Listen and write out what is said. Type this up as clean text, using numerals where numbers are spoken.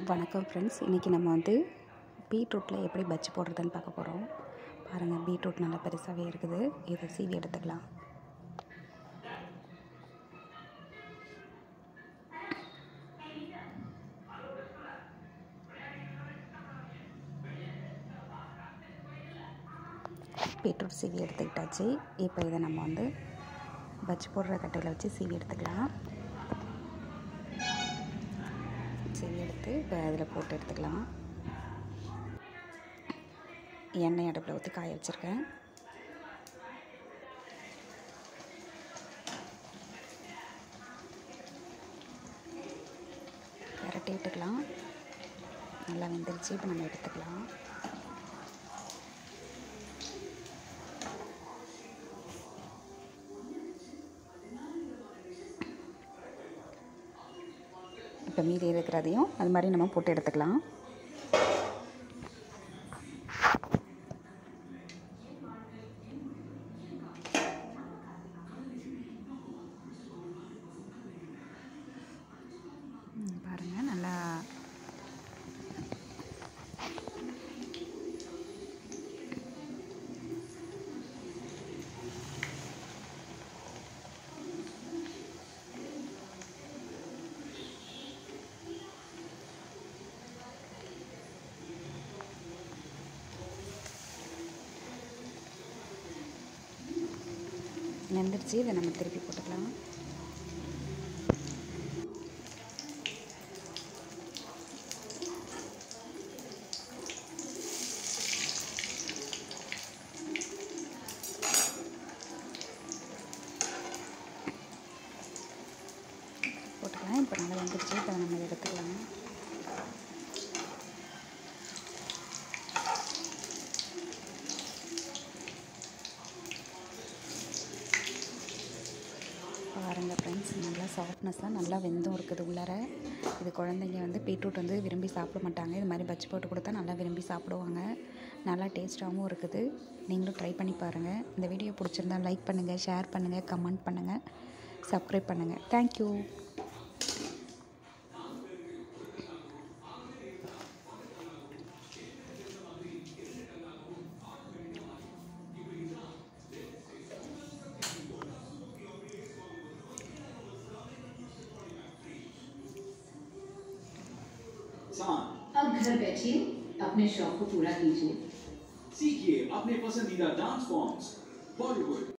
வணக்கம் ஃப்ரெண்ட்ஸ், இன்றைக்கி நம்ம வந்து பீட்ரூட்டில் எப்படி பஜ்ஜி போடுறதுன்னு பார்க்க போகிறோம். பாருங்கள், பீட்ரூட் நல்லா பெருசாகவே இருக்குது. இதை சீவி எடுத்துக்கலாம். பீட்ரூட் சீவி எடுத்துக்கிட்டாச்சு. இப்போ இதை நம்ம வந்து பஜ்ஜி போடுற கட்டையில் வச்சு சீவி எடுத்துக்கலாம். சீவி எடுத்து இப்போ அதில் போட்டு எடுத்துக்கலாம். எண்ணெய் அடுப்பில் ஊற்றி காய வச்சுருக்கேன். விரட்டி விட்டுக்கலாம். நல்லா வெந்துருச்சு. இப்போ நம்ம எடுத்துக்கலாம். இப்போ மீதி இருக்கிறதையும் அது மாதிரி நம்ம போட்டு எடுத்துக்கலாம். பாருங்கள், நல்லா வெந்துருச்சு. இதை நம்ம திருப்பி போட்டுக்கலாம். இப்போ நல்லா வெந்துருச்சு. இப்போ நம்ம எடுத்துக்கலாம். பாருங்கள் ஃப்ரெண்ட்ஸ், நல்லா சாஃப்ட்னஸாக நல்லா வெந்தும் இருக்குது உள்ளார. இது குழந்தைங்க வந்து பீட்ரூட் வந்து விரும்பி சாப்பிட மாட்டாங்க. இது மாதிரி பஜ்ஜி போட்டு கொடுத்தா நல்லா விரும்பி சாப்பிடுவாங்க. நல்லா டேஸ்ட்டாகவும் இருக்குது. நீங்களும் ட்ரை பண்ணி பாருங்கள். இந்த வீடியோ பிடிச்சிருந்தா லைக் பண்ணுங்கள், ஷேர் பண்ணுங்கள், கமெண்ட் பண்ணுங்கள், சப்ஸ்கிரைப் பண்ணுங்கள். தேங்க்யூ. अब घर बैठिए, अपने शौक को पूरा कीजिए। सीखिए अपने पसंदीदा डांस फॉर्म्स बॉलीवुड।